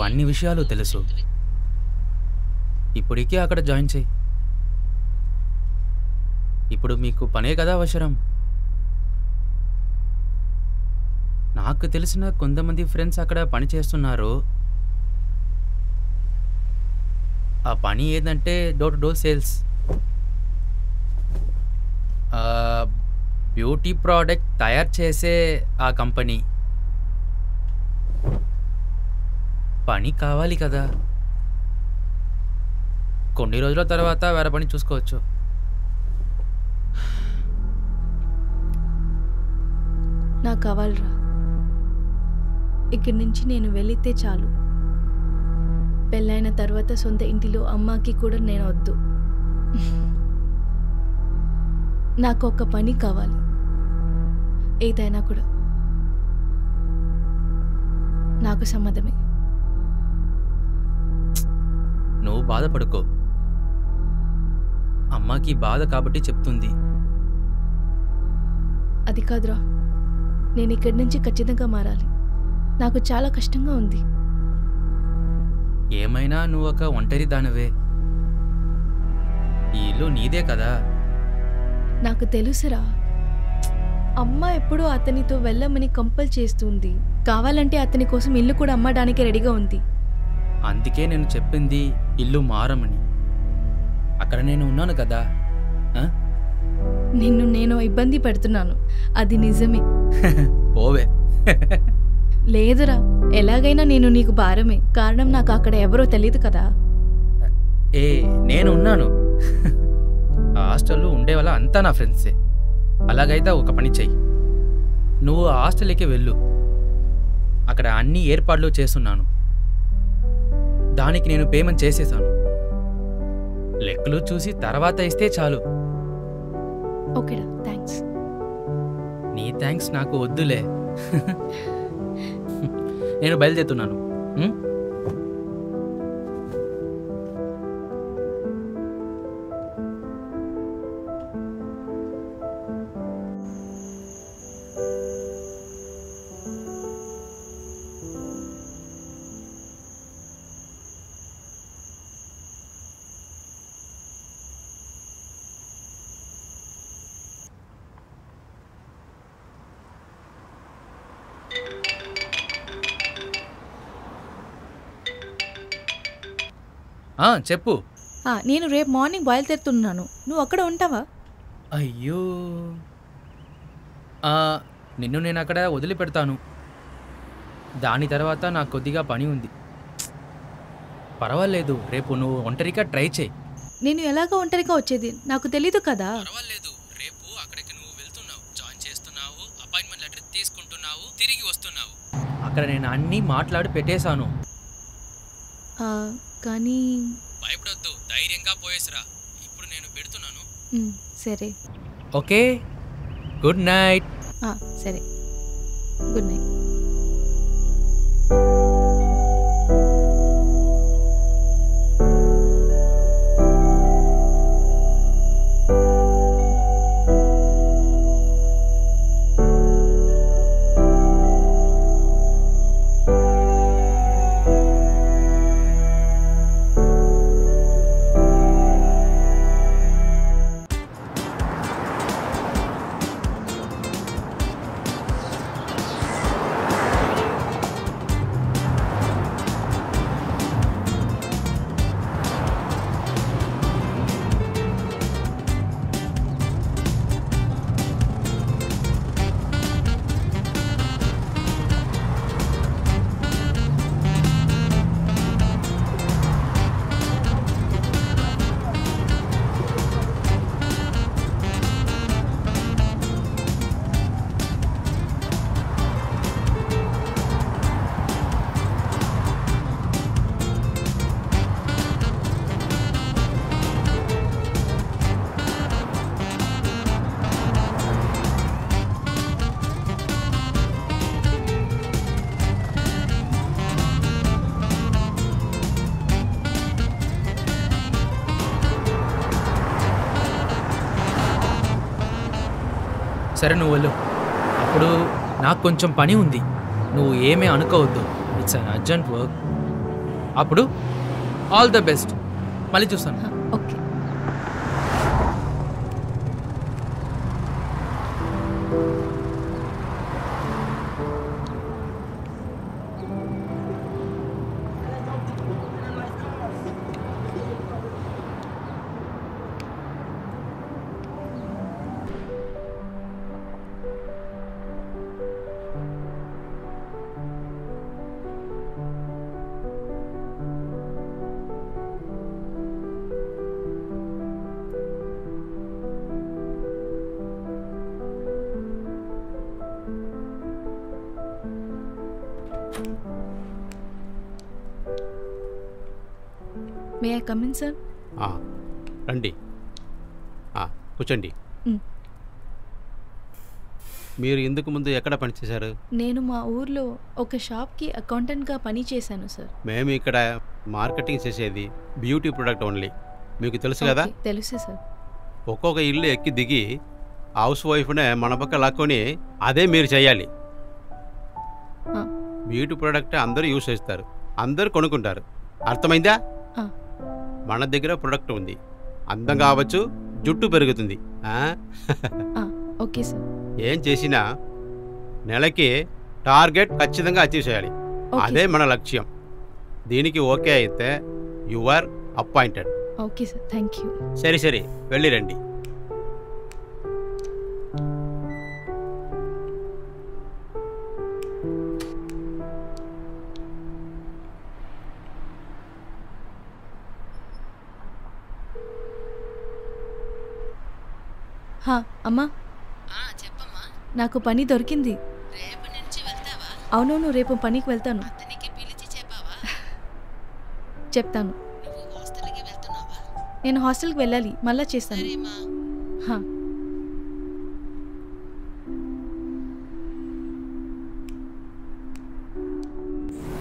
అన్ని విషయాలు తెలుసు. ఇప్పటికే అక్కడ జాయిన్ చేయి. ఇప్పుడు మీకు పనే కదా అవసరం. నాకు తెలిసిన కొంతమంది ఫ్రెండ్స్ అక్కడ పని చేస్తున్నారు. ఆ పని ఏందంటే door to door sales. Beauty product తయారు చేసే ఆ కంపెనీ. పని కావాలి కదా. కొన్ని రోజుల తర్వాత వేరే పని చూసుకోవచ్చు. నాకు కావాలరా. ఇక్కడి నుంచి నేను వెళితే చాలు. పెళ్ళైన తర్వాత సొంత ఇంటిలో అమ్మకి కూడా నేను వద్దు. నాకు ఒక పని కావాలి, ఏదైనా కూడా. నాకు సమ్మతమే. నువ్వు బాధపడుకో. అమ్మకి బాధ కాబట్టి చెప్తుంది. అది కాదురా, నేను ఇక్కడి నుంచి ఖచ్చితంగా మారాలి. నాకు చాలా కష్టంగా ఉంది. ఏమైనా నువ్వు ఒక ఒంటరి దానవే. ఈ ఇల్లు నీదే కదా. నాకు తెలుసురా. అమ్మ ఎప్పుడూ అతనితో వెళ్ళమని కంపల్ చేస్తుంది. కావాలంటే అతని కోసం ఇల్లు కూడా అమ్మడానికి రెడీగా ఉంది. అందుకే నేను చెప్పింది ఇల్లు మారమని. అక్కడ నేను ఉన్నాను కదా. నిన్ను నేను ఇబ్బంది పెడుతున్నాను, అది నిజమే. పోవే. లేదురా, ఎలాగైనా నేను నీకు భారమే. కారణం నాకు అక్కడ ఎవరో తెలియదు కదా. నేను ఉన్నాను. ఆ హాస్టల్లో ఉండే వాళ్ళ అంతా నా ఫ్రెండ్సే. అలాగైతే ఒక పని చెయ్యి. నువ్వు ఆ హాస్టల్కి వెళ్ళు. అక్కడ అన్ని ఏర్పాట్లు చేస్తున్నాను. దానికి నేను పేమెంట్ చేసేసాను. లెక్కలు చూసి తర్వాత ఇస్తే చాలు. ఓకేడా, థ్యాంక్స్. నీ థ్యాంక్స్ నాకు వద్దులే. నేను బయలుదేరుతున్నాను. చెప్పు. నేను రేపు మార్నింగ్ బయలుదేరుతున్నాను. నువ్వు అక్కడ ఉంటావా? అయ్యో, నిన్ను నేను అక్కడ వదిలిపెడతాను. దాని తర్వాత నాకు కొద్దిగా పని ఉంది. పర్వాలేదు, రేపు నువ్వు ఒంటరిగా ట్రై చేయి. నేను ఎలాగో ఒంటరిగా వచ్చేది నాకు తెలీదు కదా. పర్వాలేదు, రేపు అక్కడికి నువ్వు వెళ్తున్నావు, జాయిన్ చేస్తున్నావు, అపాయింట్మెంట్ లెటర్ తీసుకుంటున్నావు, తిరిగి వస్తున్నావు. అక్కడ నేను అన్నీ మాట్లాడి పెట్టేశాను. కానీ భయపడొద్దు, ధైర్యంగా పోయేసిరా. ఇప్పుడు నేను పెడుతున్నాను. సరే. Okay, good night. సరే, గుడ్ నైట్. సరే, నువ్వు వెళ్ళు. అప్పుడు నాకు కొంచెం పని ఉంది. నువ్వు ఏమీ అనుకోవద్దు. It's an urgent work. అప్పుడు ఆల్ ద బెస్ట్. మళ్ళీ చూస్తాను. Okay. May I come in sir? రండి, కూర్చోండి. మ్. మీరు ఇందుకు ముందు ఎక్కడ పనిచేశారు? నేను మా ఊర్లో ఒక షాప్కి అకౌంటెంట్గా పని చేశాను సార్. మేము ఇక్కడ మార్కెటింగ్ చేసేది బ్యూటీ ప్రొడక్ట్ ఓన్లీ. మీకు తెలుసు కదా? ఓకే, తెలుసు సార్. ఒక్కొక్క ఇల్లు ఎక్కి దిగి హౌస్ వైఫ్నే మన పక్క లాక్కొని అదే మీరు చేయాలి. ఆ, బ్యూటీ ప్రొడక్ట్ అందరూ యూస్ చేస్తారు, అందరూ కొనుక్కుంటారు. అర్థమైందా? ఆ, మన దగ్గర ప్రొడక్ట్ ఉంది, అందం కావచ్చు, జుట్టు పెరుగుతుంది. ఆ, ఓకే సార్. ఏం చేసినా నెలకి టార్గెట్ ఖచ్చితంగా అచీవ్ చేయాలి. ఓకే. అదే మన లక్ష్యం. దీనికి ఓకే అయితే you are appointed. Okay sir, thank you. సరే సరే, వెళ్ళిరండి. అమ్మా, చెప్పమ్మా. నాకు పని దొరికింది. రేపు నుంచి వెళ్తావా? అవునవును, రేపు పనికి వెళ్తాను. అతనికి పిలిచి చెప్పావా? చెప్తాను. నువ్వు హాస్టల్కి వెళ్తున్నావా? నేను హాస్టల్కి వెళ్ళాలి, మళ్ళా చేస్తాను. సరేమా. హా.